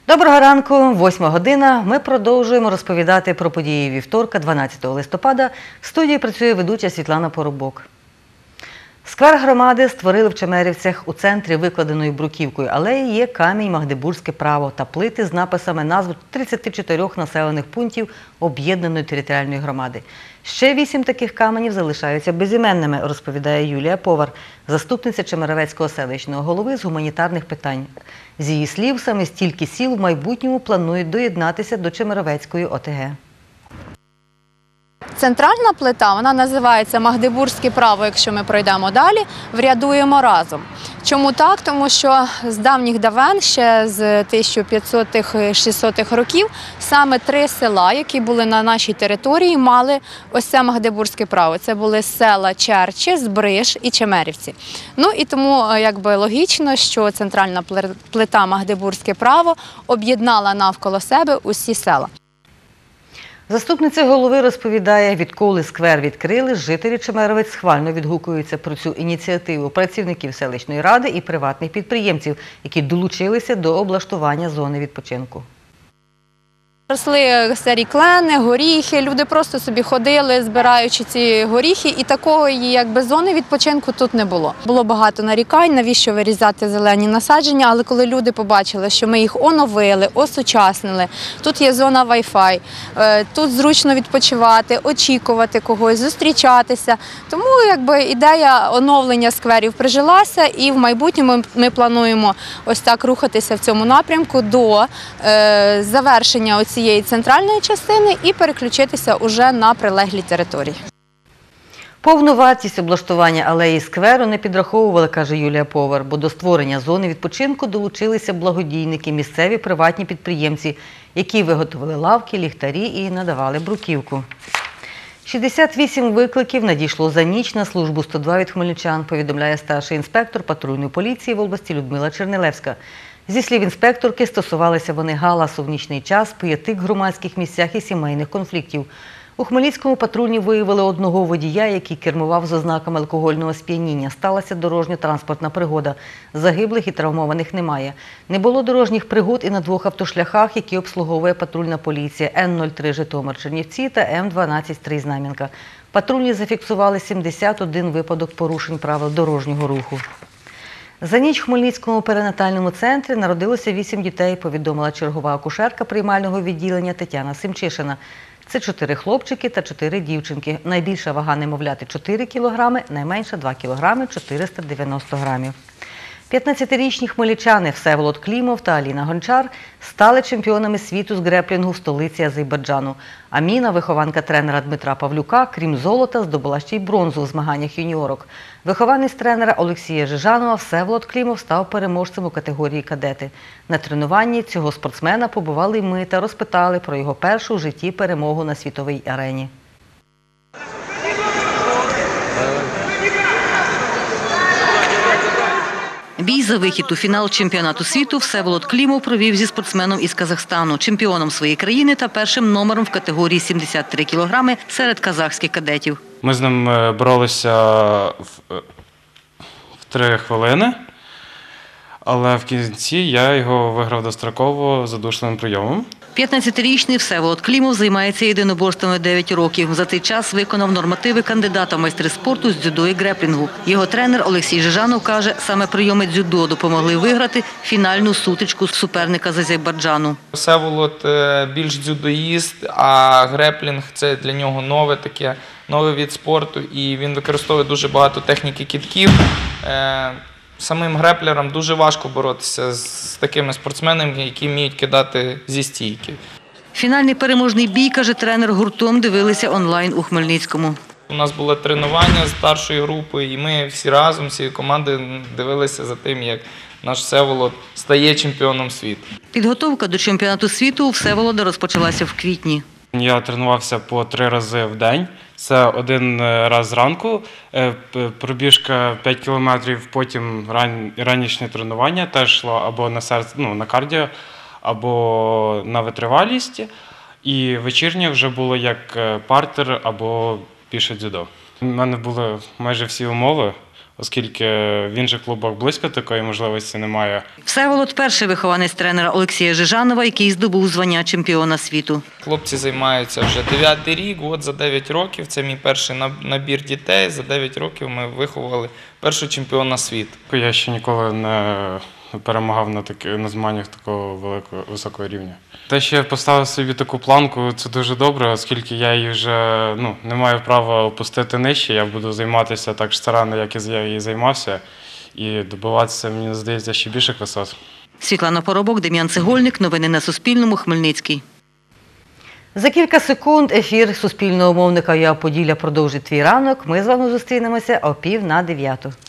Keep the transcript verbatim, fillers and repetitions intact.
Доброго ранку, восьма година. Ми продовжуємо розповідати про події вівторка, дванадцятого листопада. В студії працює ведуча Світлана Поробок. Сквер громади створили в Чемерівцях. У центрі викладеної бруківкою алеї є камінь «Магдебурзьке право» та плити з написами назв тридцяти чотирьох населених пунктів об'єднаної територіальної громади. Ще вісім таких каменів залишаються безіменними, розповідає Юлія Повар, заступниця Чемеровецького селищного голови з гуманітарних питань. З її слів, саме стільки сіл в майбутньому планують доєднатися до Чемеровецької О Те Ге. Центральна плита, вона називається «Магдебурзьке право», якщо ми пройдемо далі, «Врядуємо разом». Чому так? Тому що з давніх давен, ще з тисяча п'ятсотих - шістсотих років, саме три села, які були на нашій території, мали ось це Магдебурзьке право. Це були села Черчі, Збриж і Чемерівці. Ну і тому якби логічно, що центральна плита «Магдебурзьке право» об'єднала навколо себе усі села. Заступниця голови розповідає, відколи сквер відкрили, жителі Чемеровець схвально відгукуються про цю ініціативу працівників селищної ради і приватних підприємців, які долучилися до облаштування зони відпочинку. Росли старі клени, горіхи, люди просто собі ходили, збираючи ці горіхи, і такої якби зони відпочинку тут не було. Було багато нарікань, навіщо вирізати зелені насадження, але коли люди побачили, що ми їх оновили, осучаснили, тут є зона Wi-Fi, тут зручно відпочивати, очікувати когось, зустрічатися. Тому якби ідея оновлення скверів прижилася, і в майбутньому ми плануємо ось так рухатися в цьому напрямку до е, завершення цієї центральної частини і переключитися уже на прилеглі території. Повну вартість облаштування алеї скверу не підраховували, каже Юлія Повар, бо до створення зони відпочинку долучилися благодійники, місцеві приватні підприємці, які виготовили лавки, ліхтарі і надавали бруківку. шістдесят вісім викликів надійшло за ніч на службу сто два від хмельничан, повідомляє старший інспектор патрульної поліції в області Людмила Чернилевська. Зі слів інспекторки, стосувалися вони галасу в нічний час, пиятик в громадських місцях і сімейних конфліктів. У Хмельницькому патрульні виявили одного водія, який кермував з ознаками алкогольного сп'яніння. Сталася дорожньо-транспортна пригода. Загиблих і травмованих немає. Не було дорожніх пригод і на двох автошляхах, які обслуговує патрульна поліція Н нуль три Житомир-Чернівці та М дванадцять Стрий Знам'янка. Патрульні зафіксували сімдесят один випадок порушень правил дорожнього руху. За ніч в Хмельницькому перинатальному центрі народилося вісім дітей, повідомила чергова акушерка приймального відділення Тетяна Семчишина. Це чотири хлопчики та чотири дівчинки. Найбільша вага немовляти – чотири кілограми, найменша – два кілограми чотириста дев'яносто грамів. п'ятнадцятирічні хмельничани Всеволод Клімов та Аліна Гончар стали чемпіонами світу з греплінгу в столиці Азербайджану. Аміна, вихованка тренера Дмитра Павлюка, крім золота, здобула ще й бронзу у змаганнях юніорок. Вихованець тренера Олексія Жижанова Всеволод Клімов став переможцем у категорії кадети. На тренуванні цього спортсмена побували й ми та розпитали про його першу в житті перемогу на світовій арені. Бій за вихід у фінал чемпіонату світу Всеволод Клімов провів зі спортсменом із Казахстану, чемпіоном своєї країни та першим номером в категорії сімдесят три кілограми серед казахських кадетів. Ми з ним боролися в, в три хвилини, але в кінці я його виграв достроково задушливим прийомом. п'ятнадцятирічний Всеволод Клімов займається єдиноборствами дев'ять років. За цей час виконав нормативи кандидата в майстри спорту з дзюдо і греплінгу. Його тренер Олексій Жижанов каже, саме прийоми дзюдо допомогли виграти фінальну сутичку суперника з Азербайджану. Всеволод більш дзюдоїст, а греплінг – це для нього нове таке, новий від спорту, і він використовує дуже багато техніки кидків. Самим греплерам дуже важко боротися з такими спортсменами, які вміють кидати зі стійки. Фінальний переможний бій, каже тренер, гуртом дивилися онлайн у Хмельницькому. У нас було тренування з старшої групи, і ми всі разом, всі команди дивилися за тим, як наш Всеволод стає чемпіоном світу. Підготовка до чемпіонату світу у Всеволода розпочалася в квітні. Я тренувався по три рази в день. Це один раз зранку, пробіжка п'ять кілометрів, потім ран, ранішнє тренування теж йшло або на серце, ну, на кардіо, або на витривалість. І вечірнє вже було як партер або піше дзюдо. У мене були майже всі умови. оскільки в інших клубах близько такої можливості немає. Всеволод – перший вихованець тренера Олексія Жижанова, який здобув звання чемпіона світу. Хлопці займаються вже дев'ятий рік, от за дев'ять років, це мій перший набір дітей, за дев'ять років ми виховували першого чемпіона світу. Я ще ніколи не перемагав на, такі, на змаганнях такого великого, високого рівня. Те, що я поставив собі таку планку, це дуже добре, оскільки я її вже ну, не маю права опустити нижче, я буду займатися так ж старанно, як і я її займався, і добиватися, мені здається, ще більших висот. Світлана Поробок, Дем'ян Цегольник. Новини на Суспільному. Хмельницький. За кілька секунд ефір суспільного мовника «ЮА Поділля» продовжить твій ранок. Ми з вами зустрінемося о пів на дев'яту.